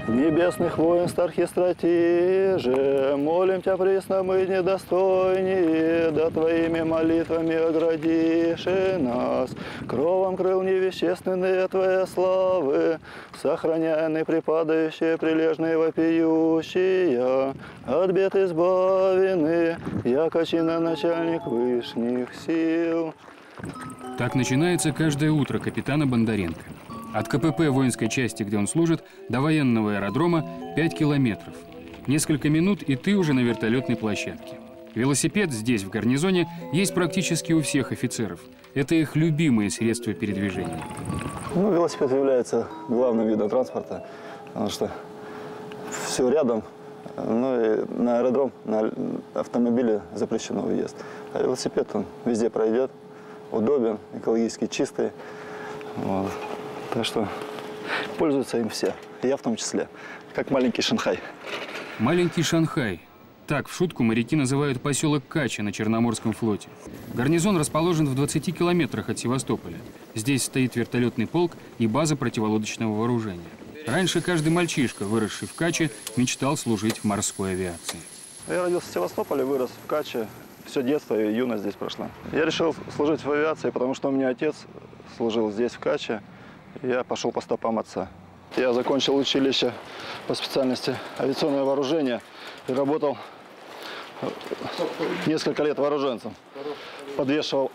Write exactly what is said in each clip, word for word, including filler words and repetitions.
Небесных воинств архистратиже, молим Тебя, присно мы недостойнее, да Твоими молитвами оградишь и нас. Кровом крыл невещественные Твоей славы, сохраняя неприпадающие, прилежные, вопиющие, от бед избавены, яко начальник вышних сил. Так начинается каждое утро капитана Бондаренко. От КПП воинской части, где он служит, до военного аэродрома пять километров. Несколько минут, и ты уже на вертолетной площадке. Велосипед здесь, в гарнизоне, есть практически у всех офицеров. Это их любимые средства передвижения. Ну, велосипед является главным видом транспорта, потому что все рядом. Ну, и на аэродром, на автомобиле запрещено въезд. А велосипед, он везде пройдет, удобен, экологически чистый. Вот. Так что пользуются им все, я в том числе, как маленький Шанхай. Маленький Шанхай. Так в шутку моряки называют поселок Кача на Черноморском флоте. Гарнизон расположен в двадцати километрах от Севастополя. Здесь стоит вертолетный полк и база противолодочного вооружения. Раньше каждый мальчишка, выросший в Каче, мечтал служить в морской авиации. Я родился в Севастополе, вырос в Каче. Все детство и юность здесь прошла. Я решил служить в авиации, потому что у меня отец служил здесь, в Каче. Я пошел по стопам отца. Я закончил училище по специальности авиационное вооружение и работал несколько лет вооруженцем. Подвешивал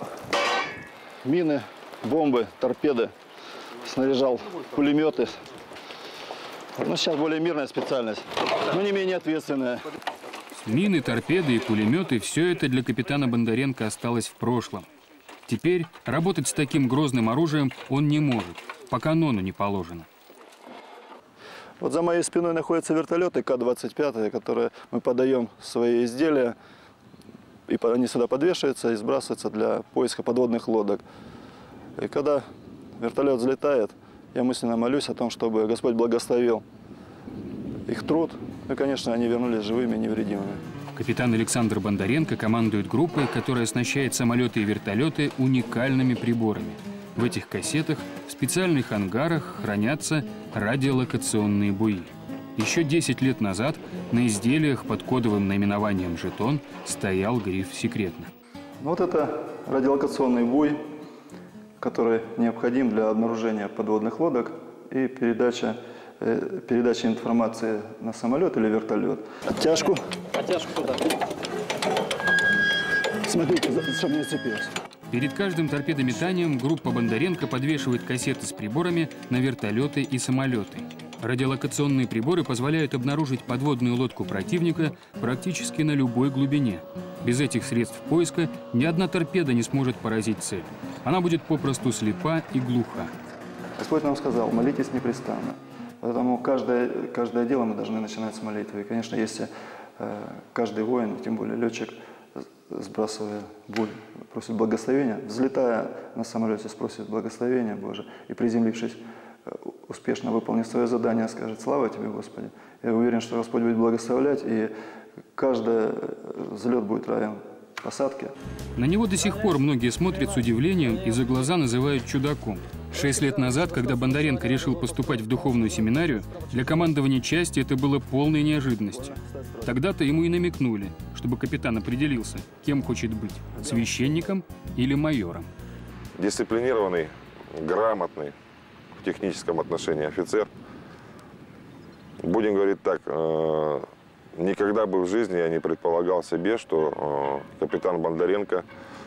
мины, бомбы, торпеды, снаряжал пулеметы. Ну, сейчас более мирная специальность, но не менее ответственная. Мины, торпеды и пулеметы – все это для капитана Бондаренко осталось в прошлом. Теперь работать с таким грозным оружием он не может, по канону не положено. Вот за моей спиной находятся вертолеты К двадцать пять, которые мы подаем свои изделия, и они сюда подвешиваются и сбрасываются для поиска подводных лодок. И когда вертолет взлетает, я мысленно молюсь о том, чтобы Господь благословил их труд, и, конечно, они вернулись живыми и невредимыми. Капитан Александр Бондаренко командует группой, которая оснащает самолеты и вертолеты уникальными приборами. В этих кассетах в специальных ангарах хранятся радиолокационные буи. Еще десять лет назад на изделиях под кодовым наименованием «Жетон» стоял гриф «Секретно». Вот это радиолокационный буй, который необходим для обнаружения подводных лодок и передача, э, передачи информации на самолет или вертолет. Оттяжку. Оттяжку туда. Смотрите, чтобы не зацепилось. Перед каждым торпедометанием группа Бондаренко подвешивает кассеты с приборами на вертолеты и самолеты. Радиолокационные приборы позволяют обнаружить подводную лодку противника практически на любой глубине. Без этих средств поиска ни одна торпеда не сможет поразить цель. Она будет попросту слепа и глуха. Господь нам сказал: молитесь непрестанно. Поэтому каждое, каждое дело мы должны начинать с молитвы. И, конечно, если э, каждый воин, тем более летчик, сбрасывая боль, просит благословения, взлетая на самолете, спросит благословения Божие, и приземлившись, успешно выполнив свое задание, скажет: слава Тебе, Господи. Я уверен, что Господь будет благословлять, и каждый взлет будет равен посадке. На него до сих пор многие смотрят с удивлением и за глаза называют чудаком. Шесть лет назад, когда Бондаренко решил поступать в духовную семинарию, для командования части это было полной неожиданностью. Тогда-то ему и намекнули, чтобы капитан определился, кем хочет быть – священником или майором. Дисциплинированный, грамотный в техническом отношении офицер. Будем говорить так, э, никогда бы в жизни я не предполагал себе, что э, капитан Бондаренко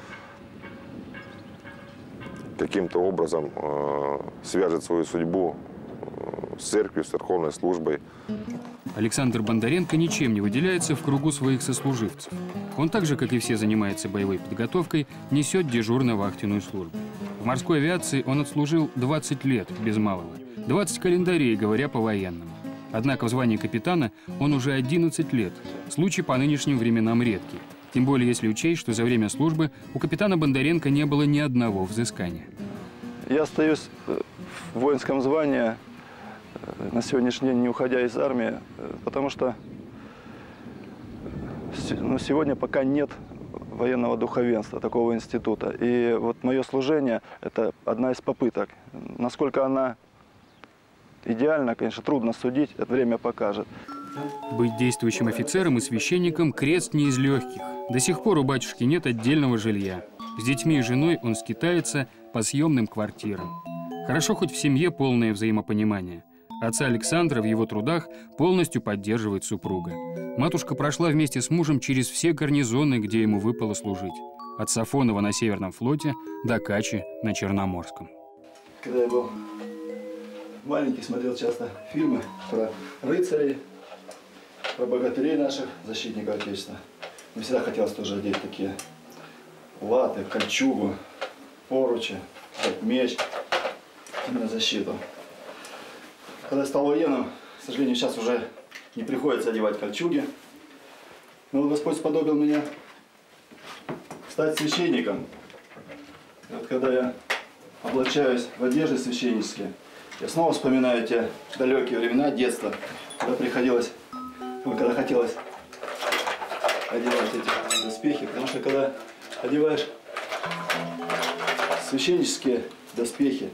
каким-то образом э, свяжет свою судьбу э, с церковью, с церковной службой. Александр Бондаренко ничем не выделяется в кругу своих сослуживцев. Он так же, как и все, занимается боевой подготовкой, несет дежурно-вахтенную службу. В морской авиации он отслужил двадцать лет, без малого. двадцать календарей, говоря по-военному. Однако в звании капитана он уже одиннадцать лет. Случай по нынешним временам редкий. Тем более, если учесть, что за время службы у капитана Бондаренко не было ни одного взыскания. Я остаюсь в воинском звании на сегодняшний день, не уходя из армии, потому что ну, сегодня пока нет военного духовенства, такого института. И вот мое служение – это одна из попыток. Насколько она идеально, конечно, трудно судить, это время покажет. Быть действующим офицером и священником – крест не из легких. До сих пор у батюшки нет отдельного жилья. С детьми и женой он скитается по съемным квартирам. Хорошо хоть в семье полное взаимопонимание. Отца Александра в его трудах полностью поддерживает супруга. Матушка прошла вместе с мужем через все гарнизоны, где ему выпало служить. От Сафонова на Северном флоте до Качи на Черноморском. Когда я был маленький, смотрел часто фильмы про рыцарей, про богатырей наших, защитников Отечества. Мне всегда хотелось тоже одеть такие латы, кольчугу, поручи, взять меч на защиту. Когда я стал военным, к сожалению, сейчас уже не приходится одевать кольчуги. Но вот Господь сподобил меня стать священником. И вот когда я облачаюсь в одежды священнические, я снова вспоминаю те далекие времена детства, когда приходилось, ну, когда хотелось одевать эти доспехи. Потому что когда одеваешь священнические доспехи,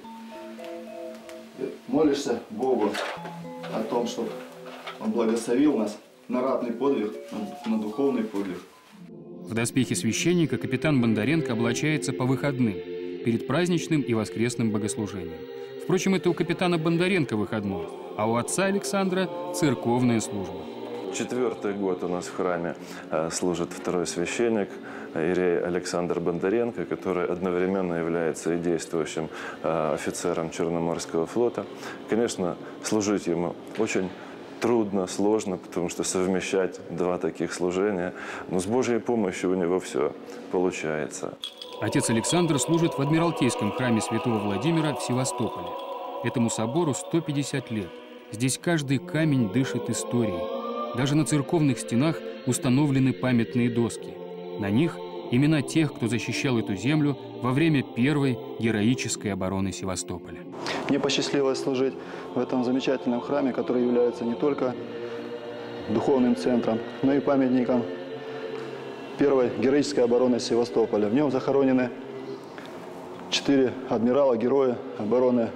молишься Богу о том, чтобы Он благословил нас на ратный подвиг, на, на духовный подвиг. В доспехи священника капитан Бондаренко облачается по выходным, перед праздничным и воскресным богослужением. Впрочем, это у капитана Бондаренко выходной, а у отца Александра церковная служба. Четвертый год у нас в храме служит второй священник, иерей Александр Бондаренко, который одновременно является и действующим офицером Черноморского флота. Конечно, служить ему очень трудно, сложно, потому что совмещать два таких служения, но с Божьей помощью у него все получается. Отец Александр служит в Адмиралтейском храме Святого Владимира в Севастополе. Этому собору сто пятьдесят лет. Здесь каждый камень дышит историей. Даже на церковных стенах установлены памятные доски. На них имена тех, кто защищал эту землю во время первой героической обороны Севастополя. Мне посчастливилось служить в этом замечательном храме, который является не только духовным центром, но и памятником первой героической обороны Севастополя. В нем захоронены четыре адмирала, героя обороны: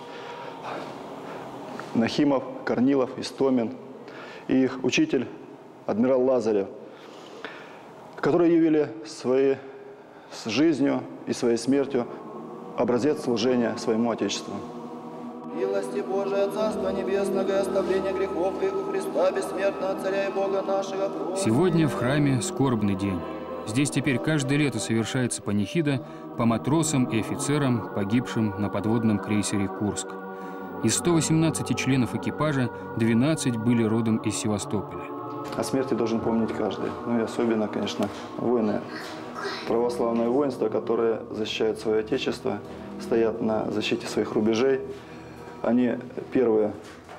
Нахимов, Корнилов, Истомин и их учитель адмирал Лазарев, которые явили своей жизнью и своей смертью образец служения своему Отечеству. Милости Божия, Царство Небесного и оставление грехов их у Христа, бессмертного Царя и Бога нашего. Сегодня в храме скорбный день. Здесь теперь каждое лето совершается панихида по матросам и офицерам, погибшим на подводном крейсере «Курск». Из ста восемнадцати членов экипажа двенадцать были родом из Севастополя. О смерти должен помнить каждый. Ну и особенно, конечно, воины. Православное воинство, которое защищает свое Отечество, стоят на защите своих рубежей. Они первые,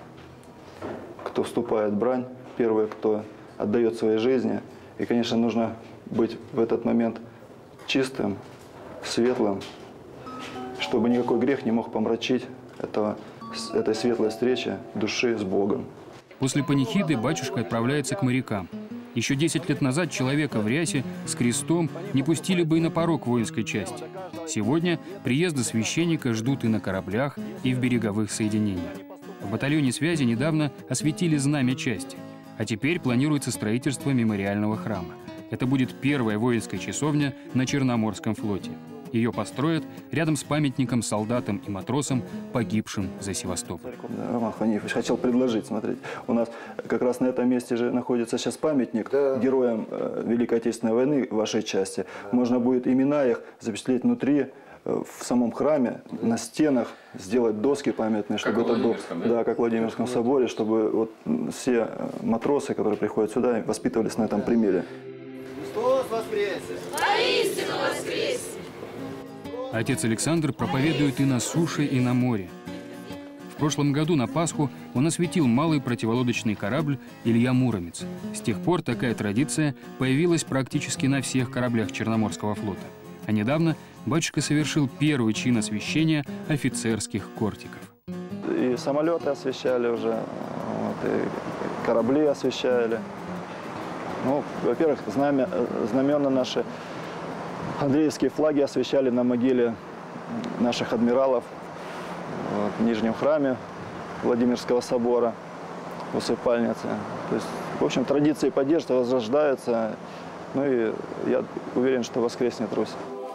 кто вступает в брань, первые, кто отдает своей жизни. И, конечно, нужно быть в этот момент чистым, светлым, чтобы никакой грех не мог помрачить этого, этой светлой встречи души с Богом. После панихиды батюшка отправляется к морякам. Еще десять лет назад человека в рясе с крестом не пустили бы и на порог воинской части. Сегодня приезда священника ждут и на кораблях, и в береговых соединениях. В батальоне связи недавно осветили знамя части, а теперь планируется строительство мемориального храма. Это будет первая воинская часовня на Черноморском флоте. Ее построят рядом с памятником солдатам и матросам, погибшим за Севастополь. Роман Ханифович хотел предложить, смотрите, у нас как раз на этом месте же находится сейчас памятник да. героям э, Великой Отечественной войны вашей части. Да. Можно будет имена их запечатлеть внутри, э, в самом храме, на стенах, сделать доски памятные, чтобы как это было, да? да, как в Владимирском соборе, чтобы вот все матросы, которые приходят сюда, воспитывались на этом примере. Христос воскресе! Воистину воскресе! Отец Александр проповедует и на суше, и на море. В прошлом году на Пасху он осветил малый противолодочный корабль «Илья Муромец». С тех пор такая традиция появилась практически на всех кораблях Черноморского флота. А недавно батюшка совершил первый чин освящения офицерских кортиков. И самолеты освещали уже, вот, и корабли освещали. Ну, во-первых, знамя, знамена наши, андреевские флаги освещали на могиле наших адмиралов вот, в Нижнем храме. Владимирского собора, усыпальницы. То есть, в общем, традиции поддерживаются, возрождаются. Ну и я уверен, что воскреснет Русь.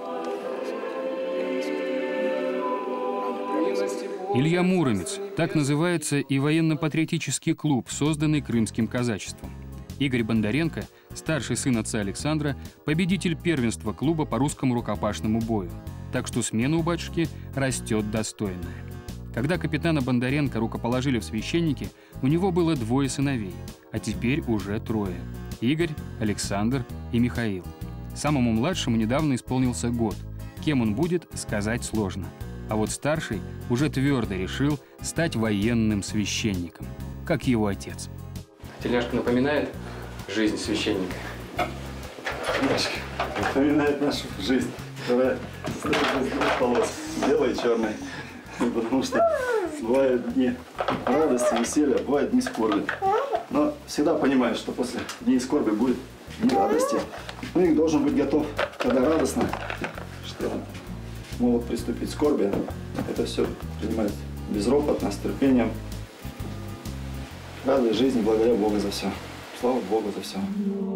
Илья Муромец – так называется и военно-патриотический клуб, созданный крымским казачеством. Игорь Бондаренко, старший сын отца Александра, победитель первенства клуба по русскому рукопашному бою. Так что смена у батюшки растет достойная. Когда капитана Бондаренко рукоположили в священники, у него было двое сыновей, а теперь уже трое – Игорь, Александр и Михаил. Самому младшему недавно исполнился год. Кем он будет, сказать сложно. А вот старший уже твердо решил стать военным священником, как его отец. Тельняшка напоминает жизнь священника? Тельняшка напоминает нашу жизнь, которая состоит из двух полос, белой и черной. Потому что бывают дни радости, веселья, бывают дни скорби. Но всегда понимаешь, что после дней скорби будет дни радости. Ну и должен быть готов, когда радостно, что могут приступить к скорби. Это все принимать безропотно, с терпением. Радуясь жизни, благодаря Богу за все. Слава Богу за все.